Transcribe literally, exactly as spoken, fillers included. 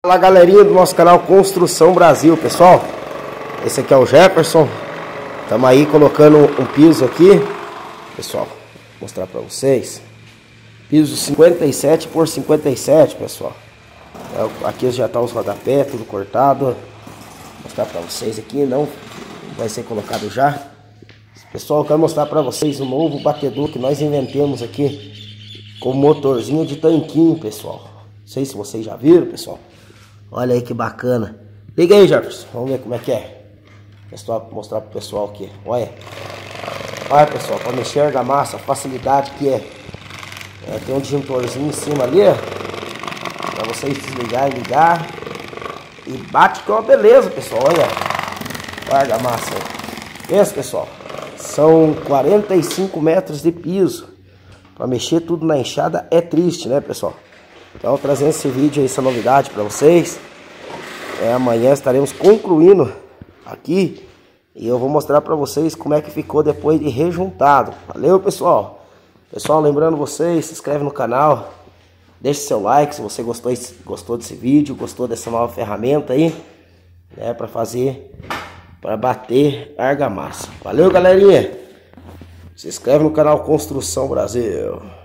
Fala galerinha do nosso canal Construção Brasil, pessoal. Esse aqui é o Jefferson. Estamos aí colocando um piso aqui, pessoal. Vou mostrar para vocês. Piso cinquenta e sete por cinquenta e sete, pessoal. Aqui já tá os rodapés, tudo cortado. Vou mostrar para vocês aqui, não vai ser colocado já. Pessoal, eu quero mostrar para vocês um novo batedor que nós inventamos aqui com motorzinho de tanquinho, pessoal. Não sei se vocês já viram, pessoal. Olha aí que bacana. Liga aí, Jefferson. Vamos ver como é que é. Pessoal, vou mostrar pro pessoal aqui. Olha. Olha, pessoal, para mexer a argamassa, a facilidade que é. é. Tem um disjuntorzinho em cima ali, ó. Para vocês desligar e ligar. E bate com uma beleza, pessoal. Olha. Olha a argamassa aí. Esse, pessoal, são quarenta e cinco metros de piso. Para mexer tudo na enxada é triste, né, pessoal? Então, trazendo esse vídeo aí, essa novidade para vocês. É, amanhã estaremos concluindo aqui. E eu vou mostrar para vocês como é que ficou depois de rejuntado. Valeu, pessoal? Pessoal, lembrando vocês, se inscreve no canal. Deixe seu like se você gostou, gostou desse vídeo, gostou dessa nova ferramenta aí. Né, para fazer, para bater argamassa. Valeu, galerinha? Se inscreve no canal Construção Brasil.